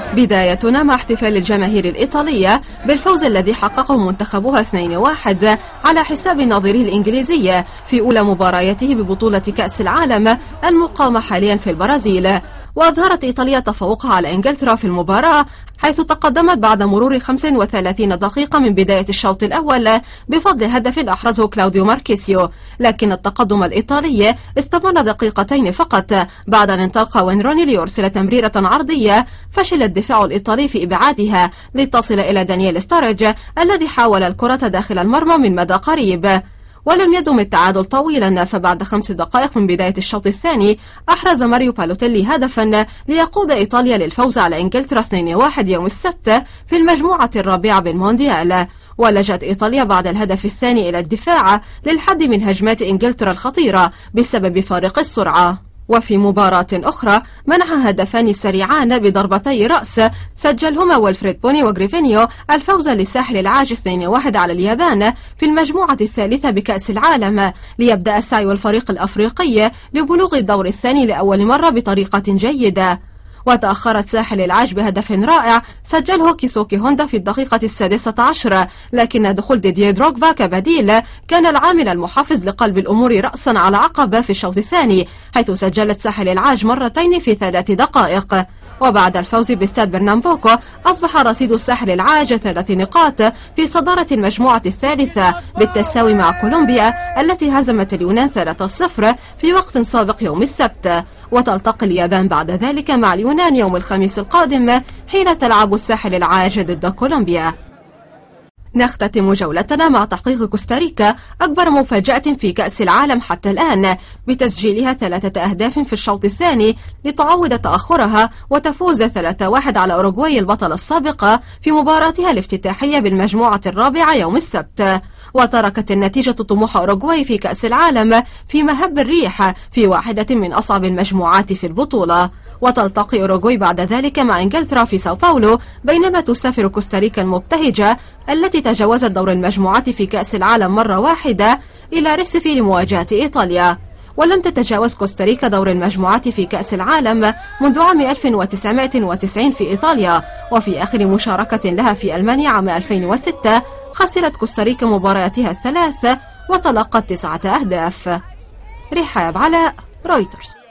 بدايتنا مع احتفال الجماهير الإيطالية بالفوز الذي حققه منتخبها 2-1 على حساب نظيره الإنجليزية في أولى مبارياته ببطولة كأس العالم المقامة حاليا في البرازيل. وأظهرت إيطاليا تفوقها على إنجلترا في المباراة، حيث تقدمت بعد مرور 35 دقيقة من بداية الشوط الأول بفضل هدف أحرزه كلاوديو ماركيسيو، لكن التقدم الإيطالي استمر دقيقتين فقط بعد أن انطلق وين روني ليرسل تمريرة عرضية فشل الدفاع الإيطالي في إبعادها لتصل إلى دانييل ستاريج الذي حاول الكرة داخل المرمى من مدى قريب. ولم يدم التعادل طويلا، فبعد 5 دقائق من بداية الشوط الثاني أحرز ماريو بالوتيلي هدفا ليقود إيطاليا للفوز على إنجلترا 2-1 يوم السبت في المجموعة الرابعة بالمونديال. ولجأت إيطاليا بعد الهدف الثاني إلى الدفاع للحد من هجمات إنجلترا الخطيرة بسبب فارق السرعة. وفي مباراة أخرى منح هدفان سريعان بضربتي رأس سجلهما ويلفريد بوني وغريفينيو الفوز للساحل العاج 2-1 على اليابان في المجموعة الثالثة بكأس العالم، ليبدأ سعي الفريق الأفريقي لبلوغ الدور الثاني لأول مرة بطريقة جيدة. وتأخرت ساحل العاج بهدف رائع سجله كيسوكي هوندا في الدقيقة 16، لكن دخول ديدييه دروغفا كبديل كان العامل المحفز لقلب الأمور رأسا على عقب في الشوط الثاني، حيث سجلت ساحل العاج مرتين في 3 دقائق. وبعد الفوز باستاد برنامبوكو أصبح رصيد الساحل العاج 3 نقاط في صدارة المجموعة الثالثة بالتساوي مع كولومبيا التي هزمت اليونان 3-0 في وقت سابق يوم السبت. وتلتقي اليابان بعد ذلك مع اليونان يوم الخميس القادم حين تلعب الساحل العاج ضد كولومبيا. نختتم جولتنا مع تحقيق كوستاريكا أكبر مفاجأة في كأس العالم حتى الآن بتسجيلها 3 أهداف في الشوط الثاني لتعوض تأخرها وتفوز 3-1 على أوروغواي البطلة السابقة في مباراتها الافتتاحية بالمجموعة الرابعة يوم السبت. وتركت النتيجة طموح أوروغواي في كأس العالم في مهب الريح في واحدة من أصعب المجموعات في البطولة. وتلتقي أوروغواي بعد ذلك مع إنجلترا في ساو باولو، بينما تسافر كوستاريكا المبتهجة التي تجاوزت دور المجموعات في كأس العالم مرة واحدة إلى ريسيفي لمواجهة إيطاليا. ولم تتجاوز كوستاريكا دور المجموعات في كأس العالم منذ عام 1990 في إيطاليا، وفي آخر مشاركة لها في ألمانيا عام 2006 خسرت كوستاريكا مبارياتها ال3 وتلقت 9 أهداف. رحاب علاء، رويترز.